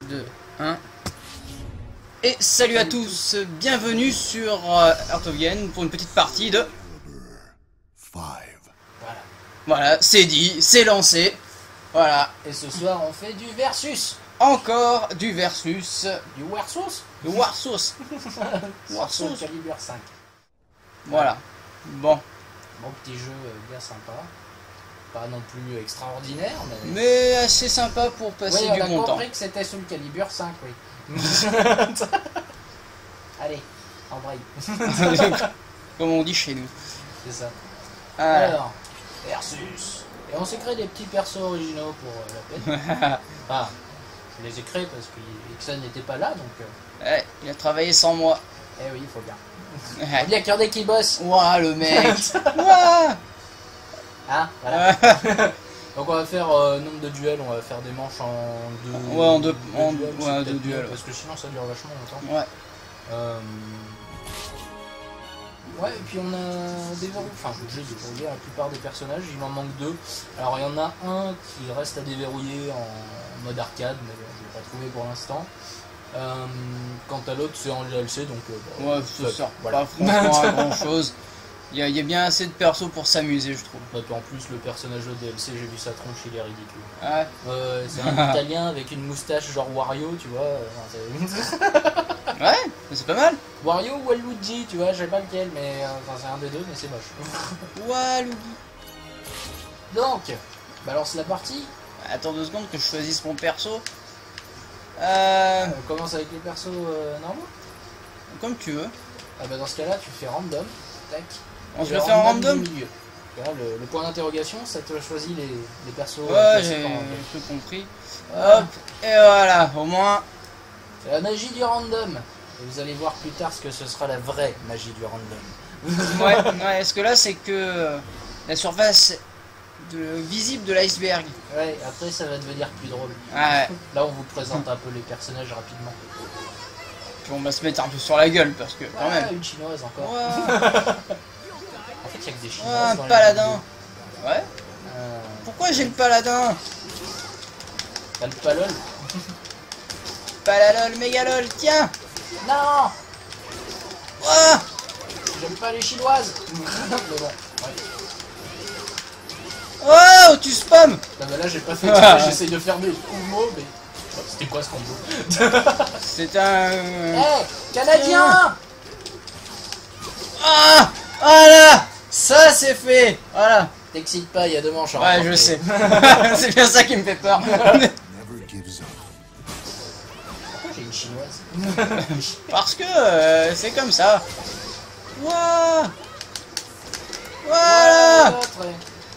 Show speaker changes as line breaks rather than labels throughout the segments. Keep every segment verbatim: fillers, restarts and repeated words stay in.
deux, un. Et salut à tous, bienvenue sur euh, Heart of Gain pour une petite partie de... Voilà, voilà c'est dit, c'est lancé. Voilà.
Et ce soir on fait du versus.
Encore du versus.
Du Warsus.
Du Warsus. Warsus.
Calibre cinq.
Voilà. Bon.
Bon petit jeu bien sympa. Pas non plus extraordinaire, mais...
Mais assez sympa pour passer
oui,
du bon temps.
on a compris que c'était sous le calibre cinq, oui. Allez, embraye.
Comme on dit chez nous.
C'est ça.
Ah.
Alors, versus. Et on s'est créé des petits persos originaux pour euh, la peine. Enfin, je les ai créés parce que Ixon n'était pas là, donc... Euh...
Ouais, il a travaillé sans moi.
Eh oui, il faut bien. Il faut bien qu'il y en ait qui bossent.
Ouah, le mec. Ouah.
Ah, voilà. Donc on va faire euh, nombre de duels, on va faire des manches en deux,
ouais, en deux,
deux
en,
duels,
ouais, deux
mieux,
duels.
parce que sinon ça dure vachement longtemps.
Ouais.
Euh... Ouais, et puis on a déverrouillé, enfin j'ai déverrouillé la plupart des personnages, il m'en manque deux. Alors il y en a un qui reste à déverrouiller en mode arcade, mais bon, je l'ai pas trouvé pour l'instant. Euh, quant à l'autre, c'est en D L C, donc... Euh, bah,
ouais, ça sert
voilà.
pas franchement à grand chose. Il y, a, il y a bien assez de persos pour s'amuser, je trouve.
En plus, le personnage de D L C, j'ai vu sa tronche, il est ridicule.
Ouais.
Euh, c'est un italien avec une moustache genre Wario, tu vois.
Ouais, c'est pas mal.
Wario ou Luigi, tu vois, je sais pas lequel, mais enfin, c'est un des deux, mais c'est moche.
Waluigi.
Donc, balance la partie.
Attends deux secondes que je choisisse mon perso. Euh...
On commence avec les persos euh, normaux.
Comme tu veux.
Ah bah dans ce cas-là, tu fais random. Tac.
On se le fait en random.
Là, le, le point d'interrogation, ça te choisit les, les persos.
Ouais, j'ai tout compris. Hop, et voilà, au moins.
C'est la magie du random. Et vous allez voir plus tard ce que ce sera la vraie magie du random.
Ouais, ouais, est-ce que là c'est que la surface de, visible de l'iceberg.
Ouais, après ça va devenir plus drôle.
Ouais.
Là on vous présente un peu les personnages rapidement.
Puis on va se mettre un peu sur la gueule parce que quand
ouais,
même.
Une chinoise encore.
Ouais.
En fait il y a que des chinoises.
Ouais, un
dans
paladin. Ouais.
Euh...
Pourquoi j'ai le paladin?
T'as le palol.
Palalol, mégalol, tiens.
Non.
Ouah.
J'aime pas les chinoises. Mais bon, ouais.
Oh, tu spam.
Non mais là j'ai pas fait exprès, j'essaye de faire des combos, mais... Oh, c'était quoi ce combo?
C'est un...
Hé, hey, Canadien.
Ah. Voilà. Ça c'est fait. Voilà.
T'excites pas, il y a deux manches.
Ouais, je sais. C'est bien ça qui me fait peur.
Pourquoi j'ai une chinoise?
Parce que euh, c'est comme ça. Ouah. Voilà.
Ouais,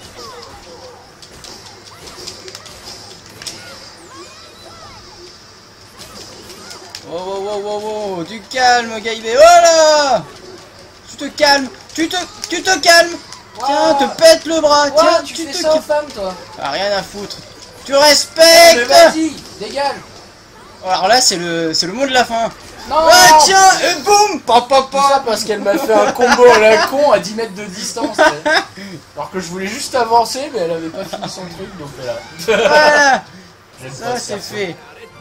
wow, wow, wow, wow, wow, du calme, Gaïbé. Voilà. Tu te calmes. Tu te, tu te calmes. Wow. Tiens, te pète le bras.
Wow,
tiens,
tu,
tu
fais
te
ça aux femmes, toi.
Ah, rien à foutre. Tu respectes.
Vas-y, dégage.
Alors là, c'est le, c'est le mot de la fin.
Non.
Ah tiens, et boum. Pa, pa, pa.
Tout ça parce qu'elle m'a fait un combo à la con à dix mètres de distance. Alors que je voulais juste avancer, mais elle avait pas fini son truc, donc là.
Voilà. Ça, c'est fait.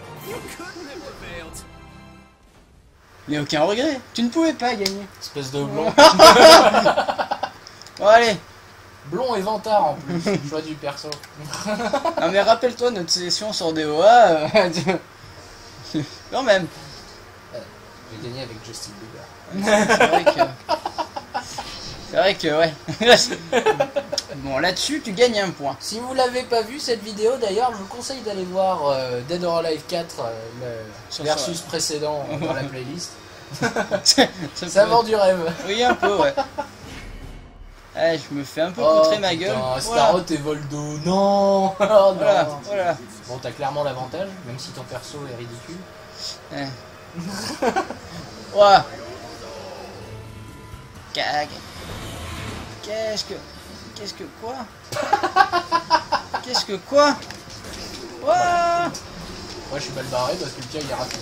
Il n'y a aucun regret. Tu ne pouvais pas gagner.
Espèce de blond.
Bon, allez.
Blond et vantard en plus. Choix du perso.
Non mais rappelle-toi notre session sur D O A. Euh, quand même.
J'ai gagné avec Justin Bieber.
C'est vrai que... C'est vrai que ouais. Bon là-dessus tu gagnes un point.
Si vous l'avez pas vu cette vidéo d'ailleurs, je vous conseille d'aller voir euh, Dead or Alive quatre, euh, le versus ça. Précédent euh, dans la playlist.
ça
ça vend du rêve.
Oui un peu ouais. Eh, je me fais un peu
oh,
poutrer ma gueule.
Starot et Voldo, non, oh, non.
Voilà, voilà.
Bon, t'as clairement l'avantage, même si ton perso est ridicule.
Eh. Ouah. Cag. Qu'est-ce que... Qu'est-ce que quoi? Qu'est-ce que quoi? Ouah.
Moi je suis mal barré parce que le tien il est rapide.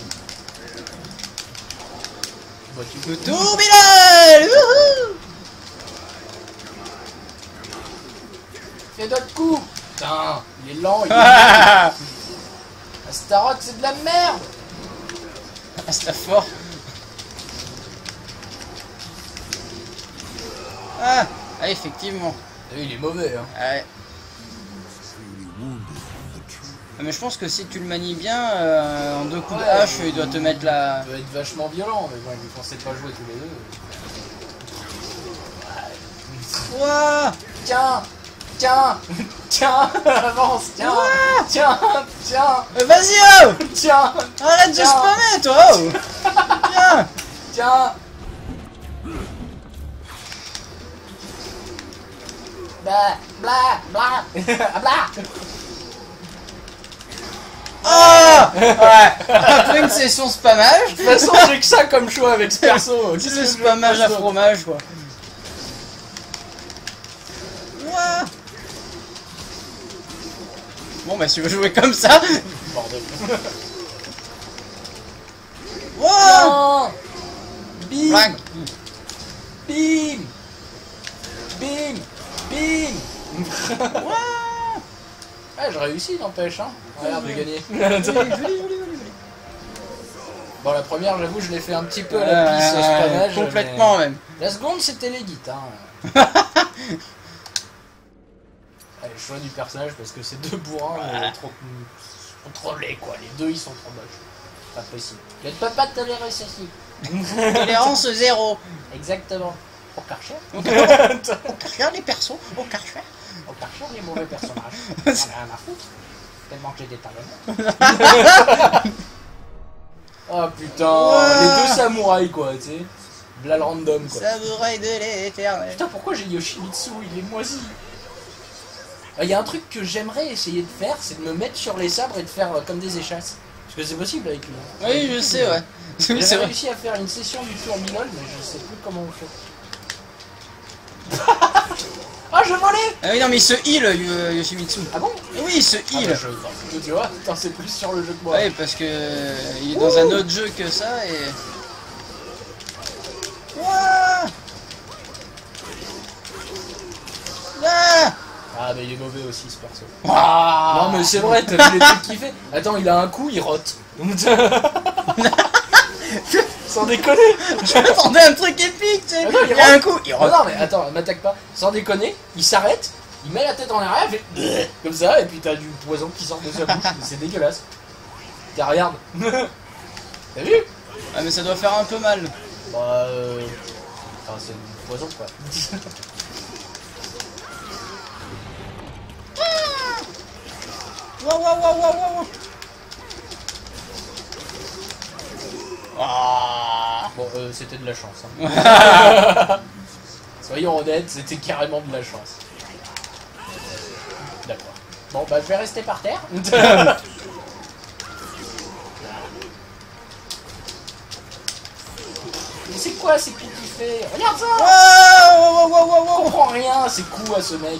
Le tourbillon.
Fais d'autres coups. Putain, il est lent, il est... Astaroth, c'est de la merde.
Astafor. Ah, ah, effectivement.
Et il est mauvais, hein.
Ouais. Mais je pense que si tu le manies bien, euh, en deux coups
Ouais,
de hache,
il,
il doit te mettre la...
Il doit être vachement violent, mais bon, vu qu'on sait pas jouer tous les deux.
Ouah.
Tiens, tiens, tiens, avance, tiens,
Ouah.
tiens, tiens,
Euh, Vas-y, oh.
tiens,
Arrête de
Tiens.
spammer, toi, oh. Tiens.
tiens. Blah, blah, blah, blah.
Ah. Ouais. Après une session spammage,
De toute façon, j'ai que ça comme choix avec ce perso.
c'est le spammage à fromage, quoi. Ouah. Bon, bah, si tu veux jouer comme ça...
Bordel.
Ouah.
Non. Bim,
Blague.
bim, bim, bim.
Ouah.
Ah, j'ai réussi, n'empêche, hein. Regarde, j'ai gagné.
Joli, joli, joli, joli.
Bon, la première, j'avoue, je l'ai fait un petit peu à la pisse,
Euh,
au spammage.
complètement, même.
mais La seconde, c'était les guides, hein. Allez, le choix du personnage, parce que c'est deux bourrins, mais trop... sont trop laids, quoi. Les deux, ils sont trop moches. Pas possible. Je ne peux pas tolérer ceci.
Tolérance zéro.
Exactement. Au Karcher.
Au Karcher, les persos. Au Karcher.
Au Karcher, les mauvais personnages. J'en ai rien à foutre. Tellement que j'ai des talents. Oh putain,
Ouais.
les deux samouraïs quoi, tu sais. Blal random quoi.
Samouraï de l'éternel.
Putain, pourquoi j'ai Yoshimitsu? Il est moisi. Il y a un truc que j'aimerais essayer de faire, c'est de me mettre sur les sabres et de faire euh, comme des échasses. Parce que c'est possible avec lui.
Oui, je sais, ouais. Oui, c'est
J'ai
vrai.
réussi à faire une session du tour Milol, mais je sais plus comment on fait. Ah, je volais.
Ah oui, non, mais il se heal, euh, Yoshimitsu.
Ah bon?
Oui, il se
Ah,
heal.
bah, je... Tu vois, putain, c'est plus sur le jeu que moi.
Oui, parce que euh, il est dans un autre jeu que ça et. Ouah. Ah.
Ah, mais il est mauvais aussi ce perso.
Ouah.
Non, mais c'est vrai, t'as vu les trucs qu'il fait? Attends, il a un coup, il rote. Sans déconner.
Je m'attendais à un truc épique, tu sais.
Attends, il
Il y a
rentre.
un coup, il
Oh
rentre.
non, mais attends, m'attaque pas. Sans déconner, il s'arrête, il met la tête en arrière, il fait comme ça, et puis t'as du poison qui sort de sa bouche. C'est dégueulasse. Tiens, regarde. T'as vu?
Ah, mais ça doit faire un peu mal.
Bah, euh... Enfin, c'est du poison, quoi.
Waouh, waouh, waouh, waouh, waouh. Ah.
Bon, euh, c'était de la chance. Hein. Soyons honnêtes, c'était carrément de la chance. D'accord. Bon, bah, je vais rester par terre. Mais c'est quoi ces coups qu'il fait? Regarde ça!
Waouh, waouh, waouh, waouh,
Je
waouh.
comprends rien, ces coups à ce mec.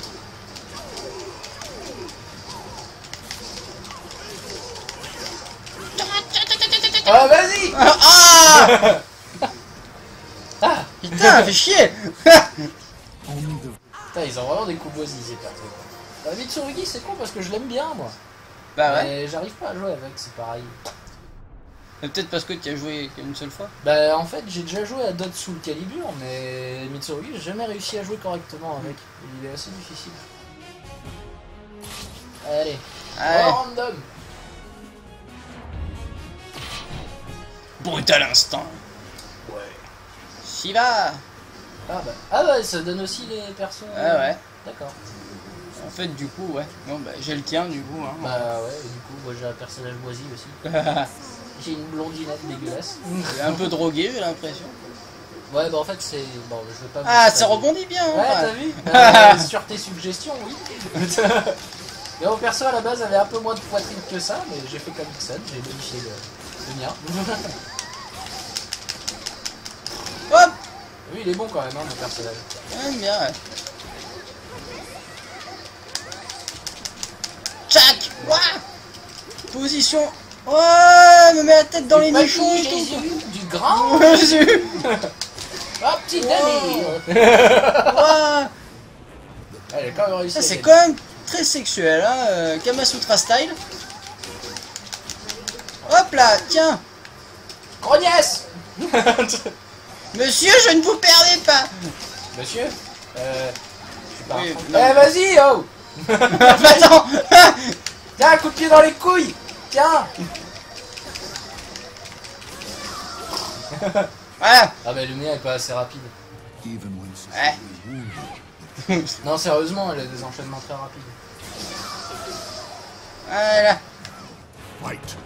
Ah, vas-y!
Ah.
Ah!
Putain, fait chier.
Putain, ils ont vraiment des coups boisis, ces persos. Bah, Mitsurugi, c'est con parce que je l'aime bien, moi.
Bah ouais.
Mais j'arrive pas à jouer avec, c'est pareil.
Peut-être parce que tu as joué qu'une seule fois.
Bah, en fait, j'ai déjà joué à Dot Soul Calibur, mais Mitsurugi, j'ai jamais réussi à jouer correctement avec. Il est assez difficile. Allez.
Allez.
Random.
Brutal instinct.
Ouais.
Shiva.
Ah bah. ah bah, ça donne aussi les persos.
Ah ouais.
D'accord.
En fait, du coup, ouais. Bon, bah, j'ai le tien, du coup. Hein.
Bah ouais, et du coup, moi j'ai un personnage moisi aussi. J'ai une blondinette dégueulasse.
Il est un peu drogué, j'ai l'impression.
Ouais, bah en fait, c'est. Bon, je veux pas. vous
Ah,
spoiler.
ça rebondit bien.
Ouais,
hein.
t'as vu euh, sur tes suggestions, oui. Mais mon perso à la base avait un peu moins de poitrine que ça, mais j'ai fait comme ça, j'ai modifié le, le mien.
Hop.
Oui, il est bon quand même, hein, mon personnage.
J'aime bien, ouais. Tchac. Ouah. Position. Ouais, me met la tête dans
Du
les
papy,
nichons et
Jésus,
tout.
du grand.
Jésus.
Oh, petit délire.
Ouah.
Ah, j'ai quand même réussi.
Ça,
à
c'est
gagner.
quand même très sexuel, hein. euh, Kamasutra style. là, tiens.
Grognesse.
Monsieur, je ne vous permets pas.
Monsieur Euh... Je suis pas
Oui,
en train de-
non.
Eh, vas-y, oh.
Attends.
Tiens, un coup de pied dans les couilles. Tiens.
Voilà.
Ah bah le mien est pas assez rapide.
Ouais.
Non, sérieusement, elle a des enchaînements très rapides.
Voilà.
Fight.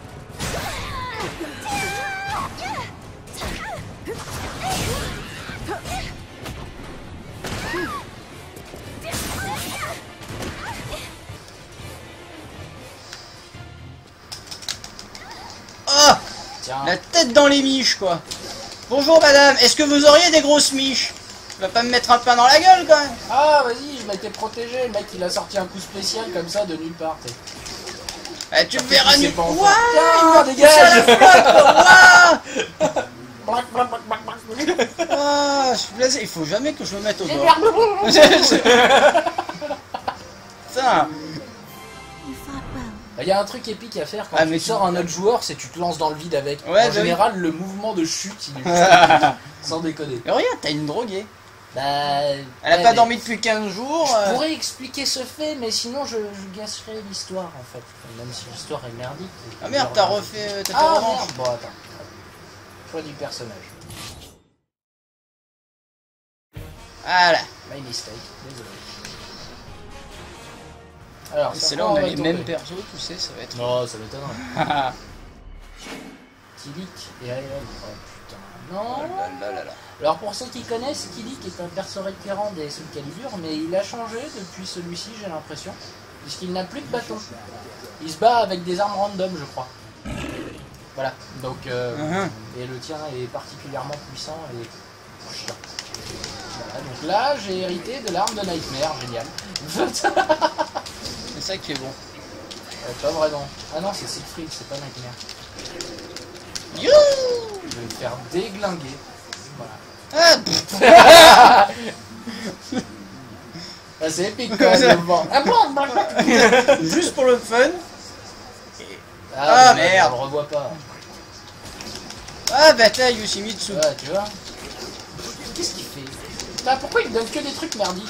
Oh,
Tiens.
la tête dans les miches, quoi. Bonjour, madame. Est-ce que vous auriez des grosses miches? Tu vas pas me mettre un pain dans la gueule, quand même.
Ah, vas-y, je m'étais protégé. Le mec, il a sorti un coup spécial comme ça de nulle part. t'sais.
Eh, tu me verras
c'est
nu.
pas en fait.
Ouah,
Tiens,
il m'a
dégage.
poussé à la flotte, quoi. Ouah.
Blac, blac, blac, blac, blac.
Ah, je suis blasé. Il faut jamais que je me mette au
J'ai
bord.
perdu.
Putain.
Il y a un truc épique à faire quand
Ah,
tu
mais tu-
sors un autre joueur, c'est tu te lances dans le vide avec.
Ouais,
en
bah
général, le mouvement de chute, il est plus sans déconner.
Mais regarde, t'as une droguée.
Bah,
Elle a
ouais,
pas
mais
dormi depuis quinze jours.
Je
euh.
pourrais expliquer ce fait, mais sinon je, je gâcherais l'histoire en fait. Même si l'histoire est merdique.
Ah merde, t'as refait. euh, T'as fait
Ah
revanche.
merde. Bon, attends. Choix du personnage.
Voilà.
My mistake, désolé. Alors,
Et
sur
c'est là
quoi
on a
va
les
tomber
mêmes persos, tu sais, ça va être.
Non, ça m'étonnerait.
Ah
Kilik et Iron. Oh putain. Non.
là là là là.
Alors pour ceux qui connaissent, Kilik est un perso récurrent des Soul Calibur, mais il a changé depuis celui-ci, j'ai l'impression, puisqu'il n'a plus de bâton. Il se bat avec des armes random, je crois. Voilà, donc euh,
Uh-huh.
et le tien est particulièrement puissant et chiant. Voilà, donc là j'ai hérité de l'arme de Nightmare, génial.
C'est ça qui est bon.
Euh, pas vraiment. Ah non, c'est Siegfried, c'est pas Nightmare.
You.
Je vais me faire déglinguer. Voilà.
Ah, pff.
Ah, c'est épique quand même. le moment. Ah, bon, bon, bon.
Juste pour le fun.
Ah,
Ah,
mais
merde.
on le revoit pas.
Ah bah t'as Yoshimitsu.
Ouais, tu vois. Qu'est-ce qu'il fait? Putain, pourquoi il me donne que des trucs merdiques?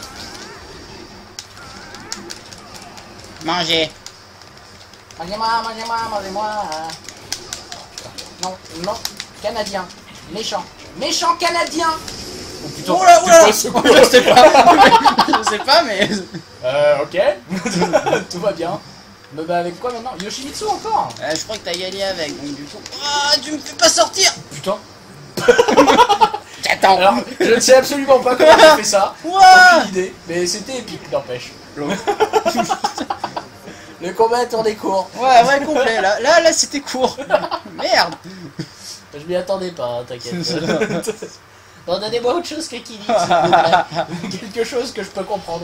Manger.
Mangez-moi, mangez-moi, mangez-moi. Non, non, Canadien. Méchant. Méchant Canadien. Oh putain,
Oh là, oh là.
c'est quoi ce coup?
Je sais pas. Je sais pas mais.
Euh, ok. Tout va bien. Me bats avec quoi maintenant? Yoshimitsu encore?
Euh, je crois que t'as gagné avec donc du coup. Ah tu me fais pas sortir.
Putain.
J'attends.
Alors, je ne sais absolument pas comment j'ai fait ça.
Ouah.
Aucune idée, mais c'était épique, n'empêche. Le combat a tourné court.
Ouais ouais complet là. Là là c'était court. Merde.
Je m'y attendais pas, hein, t'inquiète. Bon, donnez-moi autre chose que Kilik, s'il vous plaît. Quelque chose que je peux comprendre.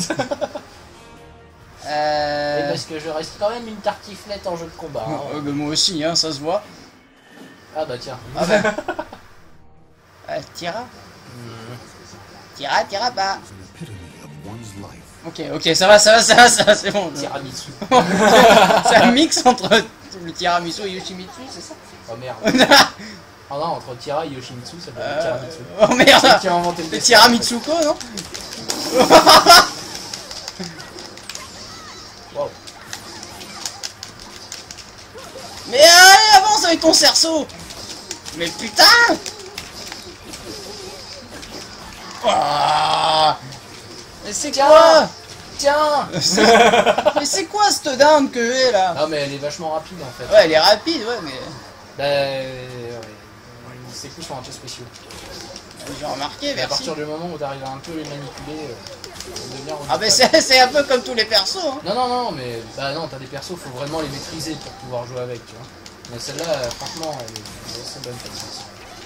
Euh...
Et parce que je reste quand même une tartiflette en jeu de combat. hein.
Euh, bah, moi aussi hein ça se voit.
Ah bah tiens.
Ah bah. Euh, tira. Tira tira pas. Ok ok ça va ça va ça va ça va c'est bon.
Tiramisu.
C'est un mix entre le tiramisu et Yoshimitsu c'est ça?
Oh merde. Ah non, entre Tira et Yoshimitsu, ça doit être
Euh,
Tiramisu.
Oh
C'est
merde.
qui a inventé le
Le
dessin,
tiramitsuko non?
en fait. Wow.
Mais allez avance avec ton cerceau. Mais putain. Ah. Mais c'est
Tiens.
quoi?
Tiens.
Mais c'est quoi cette dinde que j'ai là?
Non mais elle est vachement rapide en fait.
Ouais elle est rapide ouais mais.
Bah ouais. Ses coups sont un peu spéciaux.
J'ai remarqué
Et à
merci.
partir du moment où tu arrives à un peu les manipuler, euh, ça devient
Ah mais
redoutable.
c'est c'est un peu comme tous les persos hein.
Non non non mais bah non t'as des persos, faut vraiment les maîtriser pour pouvoir jouer avec tu vois. Mais celle-là euh, franchement elle est, elle est assez bonne comme ça.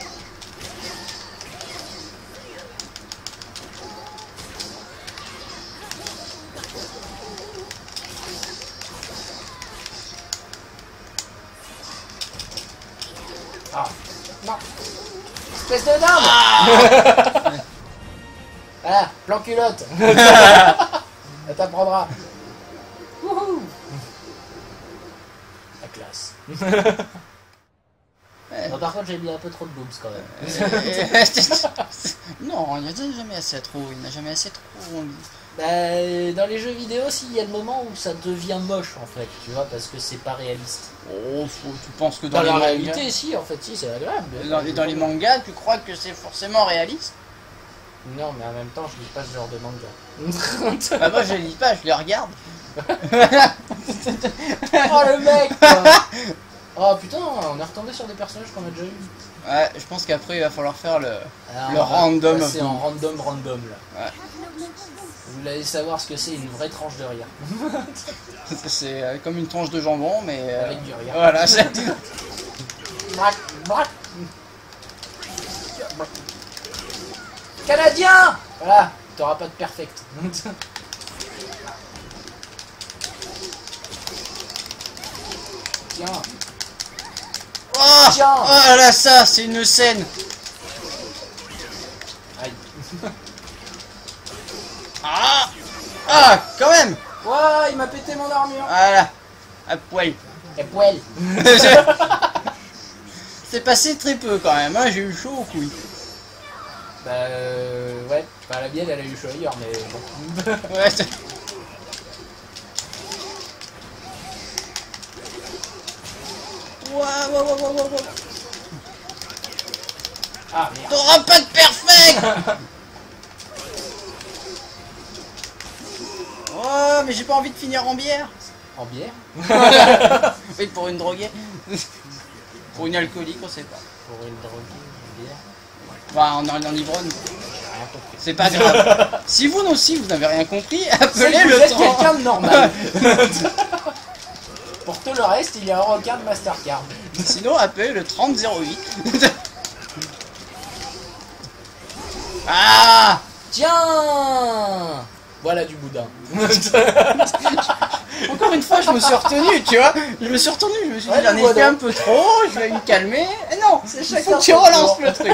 Ah non. Espèce de dinde. Ah, plan culotte. Elle t'apprendra. Wouhou. La classe. par contre, j'ai mis un peu trop de boobs quand même.
Non, il n'y a jamais assez trop. Il n'y a jamais assez trop.
Bah, dans les jeux vidéo, aussi, il y a le moment où ça devient moche en fait, tu vois, parce que c'est pas réaliste.
Oh, faut, tu penses que dans,
Dans
les
la
mangas...
réalité, si, en fait, si, c'est agréable.
Dans, les- dans les mangas, tu crois que c'est forcément réaliste?
Non, mais en même temps, je lis pas ce genre de manga.
Bah moi je les lis pas, je les regarde.
Oh le mec quoi. Oh putain, on est retombé sur des personnages qu'on a déjà eu.
Ouais, je pense qu'après il va falloir faire le,
Alors,
le
on va
random.
passer en random random là.
Ouais.
Vous allez savoir ce que c'est une vraie tranche de rire.
C'est euh, comme une tranche de jambon, mais... euh,
Avec du rire.
Voilà, c'est...
Brac, brac. Canadien. Voilà, t'auras pas de perfect. Tiens.
Oh,
Tiens.
oh là, ça, c'est une scène.
Aïe.
Ah, ah, quand même.
Ouah, il m'a pété mon armure.
Voilà, à poil.
Et poil.
C'est passé très peu quand même, hein, j'ai eu chaud aux couilles.
Bah euh, ouais, bah, la mienne elle a eu chaud ailleurs, mais bon.
Ouais, c'est... Waouh, waouh, waouh, waouh, waouh.
Ah merde.
T'auras pas de perfect. Oh, mais j'ai pas envie de finir en bière.
En bière.
Oui, pour une droguée. Pour une alcoolique, on sait pas.
Pour une drogue, une bière.
Bah, on est en ivrogne.
J'ai rien compris.
C'est pas grave. Si vous aussi vous n'avez rien compris, appelez
Vous
le
êtes
temps.
quelqu'un de normal. Pour tout le reste, il y a un requin de Mastercard.
Sinon, appelez le trente zéro huit. Ah,
Tiens. Voilà du boudin.
encore une fois, je me suis retenu, tu vois. Je me suis retenu, je me suis dit,
Ouais,
j'en ai
voilà.
fait un peu trop, je vais me calmer. Et non,
C'est
il
chacun
faut que tu
son
relances
tour.
le truc.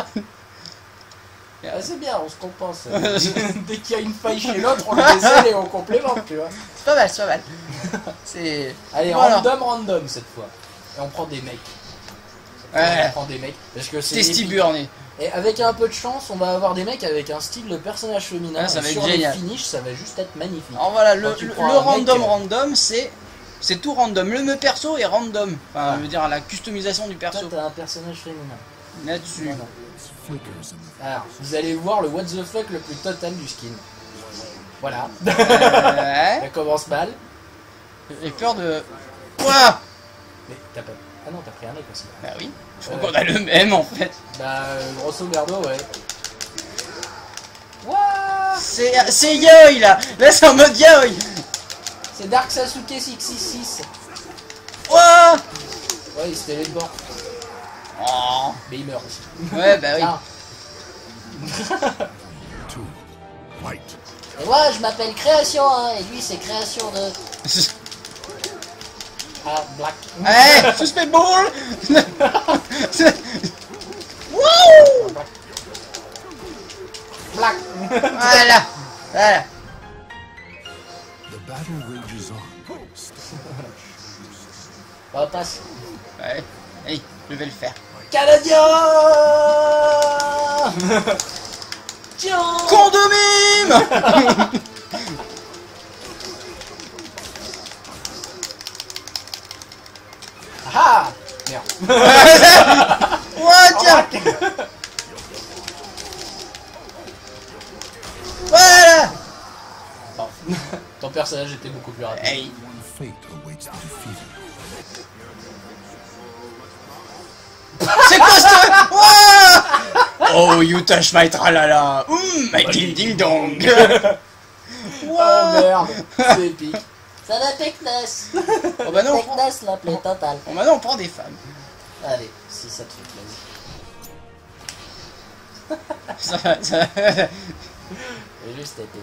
Ah, c'est bien, on se compense. Dès qu'il y a une faille chez l'autre, on le décèle et on complémente, tu vois.
C'est pas mal, c'est pas mal. C'est...
Allez,
Voilà.
random, random cette fois. Et on prend des mecs.
Ouais.
On prend des mecs parce que c'est
Testy
épique.
burné.
Et avec un peu de chance, on va avoir des mecs avec un style de personnage féminin.
Ah, ça
et
va être
sur
génial.
le finish, ça va juste être magnifique.
Alors voilà, le,
Quand tu
le-
prends
le
un
random
mec, euh,
random, c'est... C'est tout random. Le me perso est random. Enfin,
Ah.
je veux dire, la customisation du
Toi,
perso.
t'as un personnage féminin.
Là-dessus.
Voilà. Alors, vous allez voir le what the fuck le plus total du skin. Voilà.
Ouais.
Ça commence mal.
J'ai peur de... Ouah.
Mais t'as pas. Ah non, t'as pris un mec aussi.
Bah oui. Je crois
Ouais.
qu'on a le même en fait.
Bah, euh, grosso merdo, ouais. Wouah.
C'est c'est Yoi là. Là c'est en mode Yoi.
C'est Dark Sasuke six six six.
Ouah.
Ouais, il se téléporte.
Oh.
Mais il meurt aussi.
Ouais bah oui.
Ah. Et moi, je m'appelle Création, hein, et lui, c'est Création de. Ah, Black.
Hey, suspect ball. Wouh.
Black.
Voilà. Voilà.
On passe.
Ouais. Allez, je vais le faire.
Canadien. Tiens.
Con de mime.
Ah. Merde.
Ouais, tiens. Voilà.
Bon. Ton personnage était beaucoup plus rapide.
Hey. C'est quoi ce... Ouah. Oh, you touch my tralala. Hum, my ding ding dong.
Oh merde. C'est épique.
Ça va Technas.
Oh bah non, on prend...
Technas l'appelait total.
oh bah non, on prend des femmes.
Allez, si ça te fait plaisir.
Ça va, ça va.
C'est juste épique.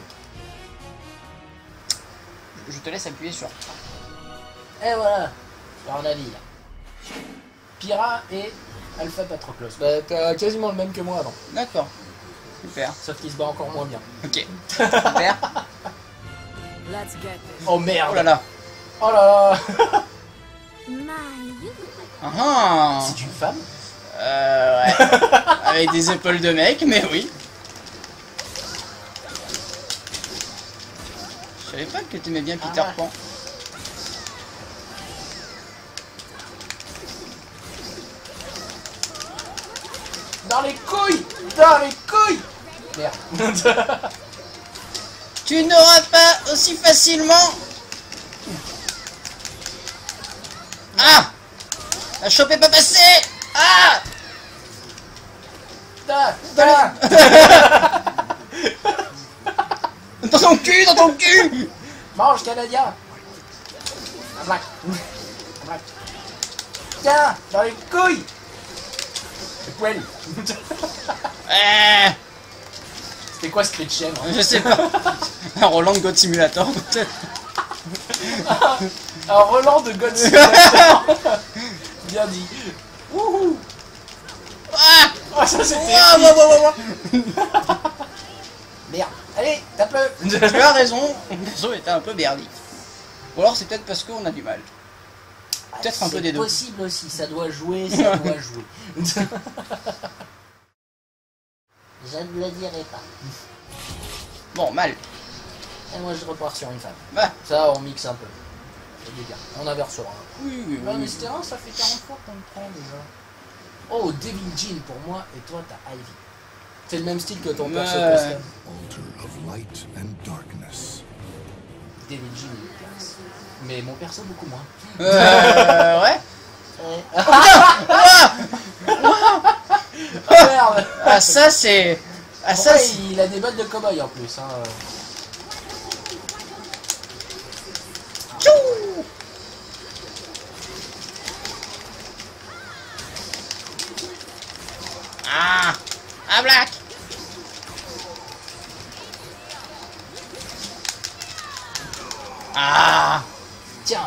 Je te laisse appuyer sur...
Et voilà. Par navire. Pyrrha et Alpha Patroclus. Bah, t'as quasiment le même que moi avant.
D'accord. Super.
Sauf qu'il se bat encore moins bien.
Ok. Super.
Let's get this.
Oh merde.
Oh là là.
Oh là là.
My, you
Ah ah.
C'est une femme.
Euh, ouais. Avec des épaules de mec, mais oui. Je savais pas que t'aimais bien Peter
Ah.
Pan.
Dans les couilles! Dans les couilles! Merde.
Tu n'auras pas aussi facilement. Ah! La chope est pas passée! Ah!
Da, da.
Dans ton cul, dans ton cul!
Mange, Canadien! Un black. Un black. Tiens, dans les couilles! Le poil.
Eh,
C'était quoi ce cri de chèvre?
je sais pas. Un Roland de God Simulator, peut-être.
Un Roland de God Simulator. Bien dit. Wouhou!
Ah!
Oh, ça c'était
Ouah,
épique.
ouah, ouah, ouah.
Merde. Allez, tape-le.
Tu as raison, mon perso était un peu berli. Ou alors c'est peut-être parce qu'on a du mal. Peut-être un peu des deux.
C'est possible aussi, ça doit jouer, ça doit jouer. Je ne le dirai pas.
Bon, mal.
Et moi je repars sur une femme.
Bah,
Ça, on mixe un peu. C'est bien. On inversera.
oui, oui,
Ouais, mais
oui.
c'était un, ça fait quarante fois qu'on le prend déjà. Oh, Devil Jean pour moi, et toi t'as Ivy. C'est le même style que ton perso
Ouais.
custom.
Altar of light and darkness.
Devil Jean, il est classe. Mais mon perso beaucoup moins.
Euh, ouais.
Ouais.
Ah,
Oh merde.
ah, ça c'est... Ah, ça
Pourquoi
c'est...
il a des bottes de cow-boy en plus. Hein.
Tchou. Ah, ah, Black. Ah,
Tiens.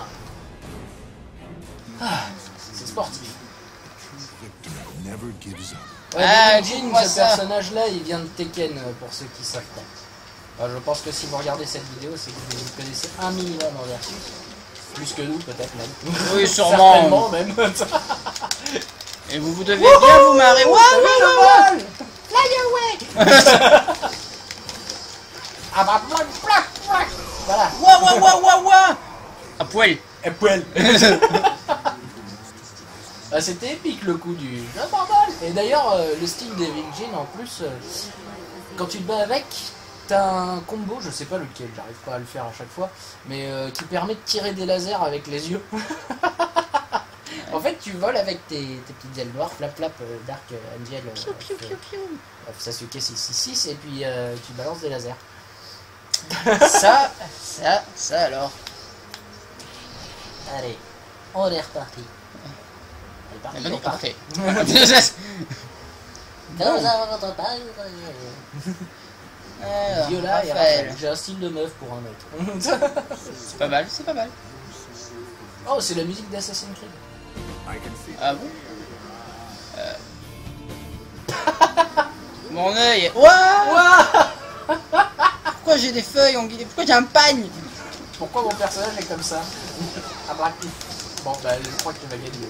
Ah, c'est sportif.
Victor never gives up.
Ouais,
Ah,
Devil Jean,
dites-moi
ce
ça.
personnage-là, il vient de Tekken, euh, pour ceux qui savent pas. Enfin, je pense que si vous regardez cette vidéo, c'est que vous connaissez un minimum en versus. Plus que nous, peut-être même.
oui, sûrement.
Certainement même.
Et vous, vous devez bien vous marrer. Waouh, waouh, waouh.
Fly away!
Ah bah, plac, plac, plac. Voilà.
Waouh, waouh, waouh, waouh, waouh. À poil.
Et poil. Ah, c'était épique le coup du ah, bordel. Et d'ailleurs, euh, le style Devil Jean, en plus, euh, quand tu te bats avec, t'as un combo, je sais pas lequel, j'arrive pas à le faire à chaque fois, mais euh, qui permet de tirer des lasers avec les yeux. En fait, tu voles avec tes, tes petites ailes noires, flap flap, euh, Dark euh, Angel, euh,
Piou piou piou piou.
euh, Sasuke six six six, et puis euh, tu balances des lasers.
Ça, ça, ça alors.
Allez, on est reparti.
Elle est partie,
Eh
elle
ben,
est partie.
parfait.
Dans un votre bail.
Alors,
Viola et
Raphaël.
Raphaël. J'ai un style de meuf pour un mec.
C'est pas mal, c'est pas mal.
Oh, c'est la musique d'Assassin's Creed.
Ah bon euh... Mon œil. Ouah. Pourquoi j'ai des feuilles en guidée? Pourquoi j'ai un pagne?
Pourquoi mon personnage est comme ça? Ah, braque. Bon, bah, je crois que tu vas gagner.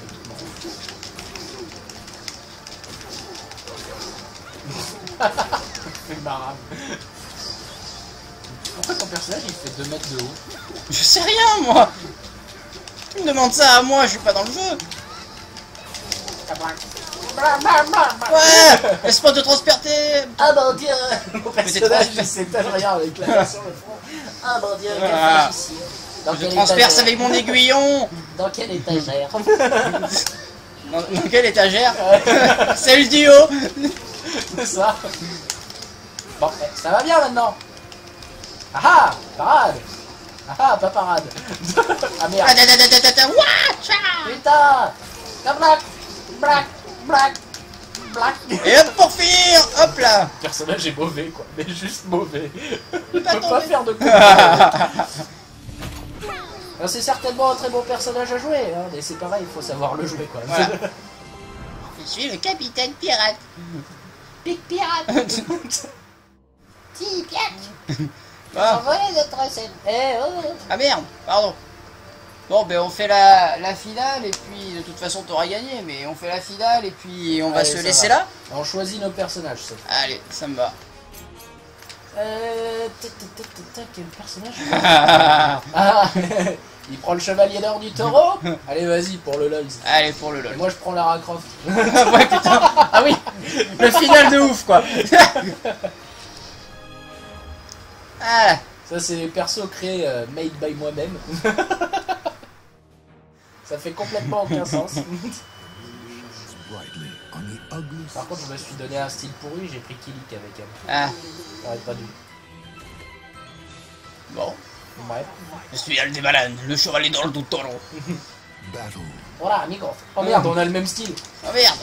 C'est marrant. Pourquoi ton personnage il fait deux mètres de haut?
Je sais rien moi. Tu me demandes ça à moi, je suis pas dans le jeu.
Ah, braque. Bla, bla, bla, bla.
Ouais. Laisse-moi te transperter.
Ah mon dieu!
Mon personnage il s'étale rien avec la main sur le front.
Ah mon dieu, quelle
Ah.
fragicide. Dans
Je
quelle
transperce
étagère?
avec mon aiguillon.
Dans quelle étagère?
Dans, dans quelle étagère? Celle du haut.
C'est ça. Bon, eh, ça va bien maintenant. Ah ah, parade. Ah ah, pas parade. Ah merde.
Ah, da, da, da, da, da, da. Ouah, tcha.
Putain!
La black, black, black, black.
Et hop pour finir. Hop là.
Le personnage est mauvais quoi, mais juste mauvais. Il
pas
peut pas
tomber.
faire de coup. Alors, c'est certainement un très bon personnage à jouer, hein, mais c'est pareil, il faut savoir le jouer quoi.
Voilà. Je suis le capitaine pirate.
Pic pirate! Ti piac!
Ah,
Envolez notre scène! Eh oh!
ah merde, pardon. Bon, ben on fait la, la finale et puis de toute façon t'auras gagné, mais on fait la finale et puis on va
Allez,
se
ça
laisser
va.
là.
On choisit nos personnages. Ça.
Allez, ça me va.
Euh... tac, tac, tac, tac, tac, quel personnage? Ah, il prend le chevalier d'or du taureau. Allez, vas-y pour le lol.
Allez, pour le
Et
lol.
moi je prends Lara Croft.
Ouais, putain. Ah oui, le final de ouf quoi. Ah,
Ça c'est les persos créés euh, made by moi-même. Ça fait complètement aucun sens.
brightly on the ugliest
Par contre je me suis donné un style pourri, j'ai pris Kilik avec elle.
ah.
J'aurais pas dû.
Bon,
Ouais.
je suis Aldebaran, le chevalier d'or du taureau.
battle.
Voilà, amigo.
Oh merde, on a le même style.
Oh merde.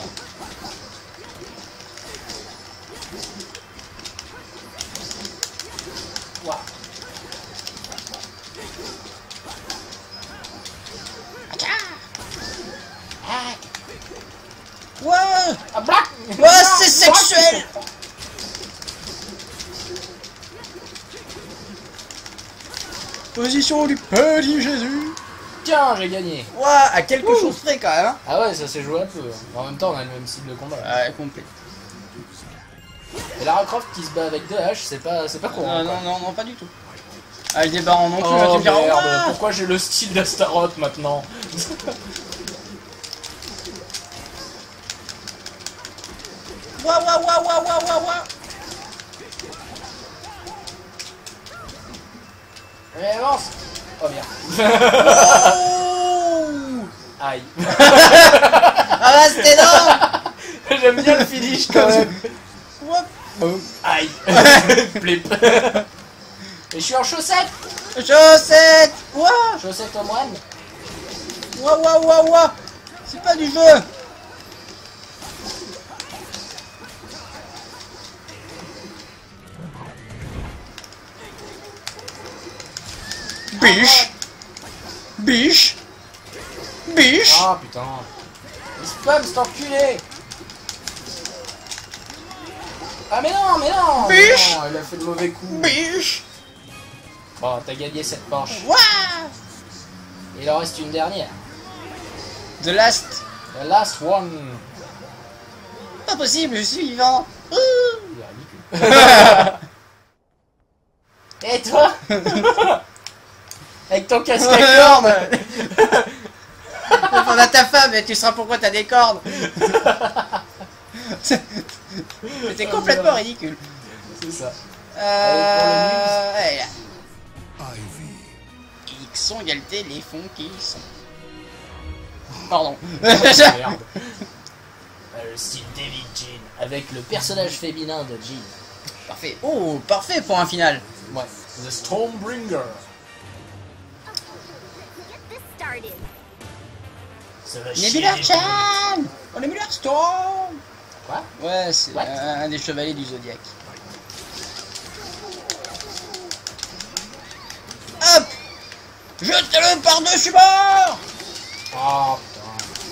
Waouh.
Ah,
Ouais,
Ah, black.
ouais, c'est sexuel. Position du petit Jésus.
Tiens, j'ai gagné.
Ouais, à quelque
Ouh.
chose près quand même. Hein.
Ah ouais, ça s'est joué un peu. En même temps, on a le même style de combat.
Ouais, complet.
Et Lara Croft qui se bat avec deux haches, c'est pas, c'est pas courant.
Non,
quoi.
non, non, non, pas du tout. Ah, le débarrant non plus,
Oh
là, tu me diras,
merde,
ouah.
pourquoi j'ai le style d'Astaroth maintenant?
Ouah, ouah, ouah, ouah, ouah, ouah, ouah.
Allez, avance. Oh merde.
Oh.
Aïe.
Ah bah, c'était énorme.
J'aime bien le finish quand même.
Ouah.
Aïe. Flip. Et je suis en chaussettes.
Chaussette. Ouah.
Chaussettes au moine.
Ouah, ouah, ouah, ouah. C'est pas du jeu. Biche. Biche. Biche.
Ah putain. Il spam cet enculé. Ah mais non, mais non. mais
Biche.
non, il a fait de mauvais coups.
Biche.
Bon, t'as gagné cette manche.
Ouah.
Il en reste une dernière.
The last.
The last one.
Pas possible, je suis vivant. Ouh.
Il est ridicule. Et toi? Avec ton casque à cornes.
On a ta femme et tu sauras pourquoi t'as des cornes. C'était complètement ridicule.
C'est ça.
Euh... Allez, là.
Ivy.
Ils sont égalité les fonds qui sont. Pardon.
Merde. Le style David Jean. Avec le personnage féminin de Jean.
Parfait. Oh, parfait pour un final.
Ouais. The Stormbringer. Ça va chier.
Nebula Chan. Oh, Nebula Storm.
Quoi?
Ouais, c'est
What?
un des chevaliers du Zodiac. Hop. Jetez-le par-dessus bord.
Oh putain.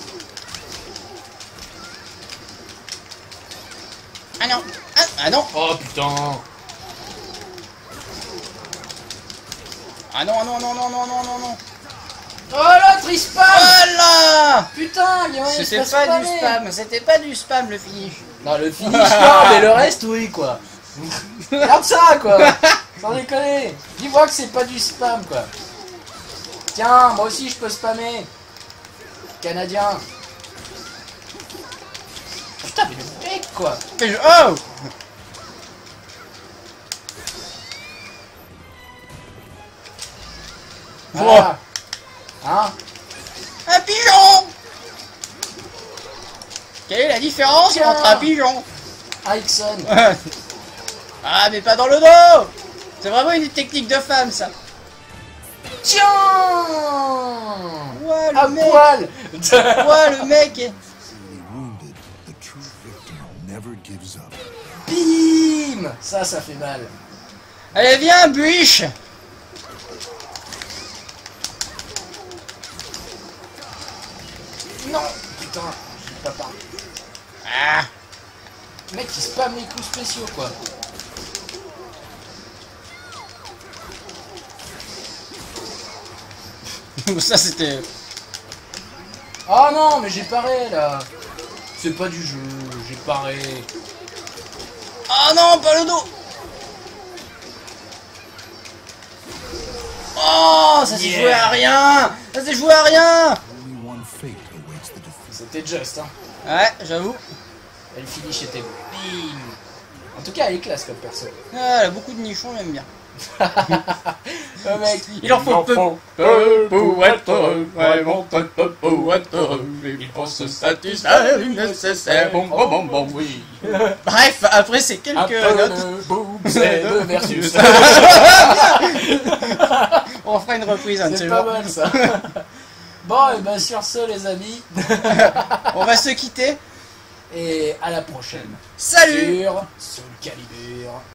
Ah non. Ah, ah non.
Oh putain.
Ah non, non, non, non, non, non, non, non.
Oh l'autre il spam.
Voilà.
Putain, il y a moyen de
C'était
se
pas
spammer.
du spam, c'était pas du spam le finish.
Non, le finish, non, mais le reste, oui, quoi. Regarde ça, quoi. Sans déconner. Dis-moi que c'est pas du spam, quoi. Tiens, moi aussi, je peux spammer. Canadien. Putain, mais le mec, quoi.
Mais je- Oh.
Voilà. Hein?
Un pigeon. Quelle est la différence
Tiens.
entre un pigeon?
Ixon.
Ah, mais pas dans le dos. C'est vraiment une technique de femme, ça.
Tiens.
Ouais, le
À
mec.
poil.
Ouais, le mec.
Severely wounded, the true victor never gives up.
Bim. Ça, ça fait mal.
Allez, viens, Buiche.
Non. Putain, j'ai pas parlé.
Ah.
Le mec, il spam les coups spéciaux, quoi.
Ça c'était...
Ah non, mais j'ai paré là. C'est pas du jeu, j'ai paré.
Ah non, pas le dos. Oh, ça s'est
Yeah.
joué à rien. Ça s'est joué à rien.
Only one fate awaits the defeat.
C'était juste, hein.
Ouais, j'avoue.
Et le finish était bim. En tout cas, elle est classe comme perso.
Ah, elle a beaucoup de nichons, j'aime bien.
Le mec,
Il en faut peu, peu pour être heureux, vraiment peu, peu pour être heureux. Il faut se satisfaire du nécessaire. Bon, bon, bon, bon, oui. Bref, après ces quelques
un peu
notes,
de boum, c'est de versus.
on fera une reprise un de ces
C'est pas
jours.
mal ça. Bon, et ben sur ce, les amis,
On va se quitter.
et à la prochaine.
Salut.
Sur Soul Calibur.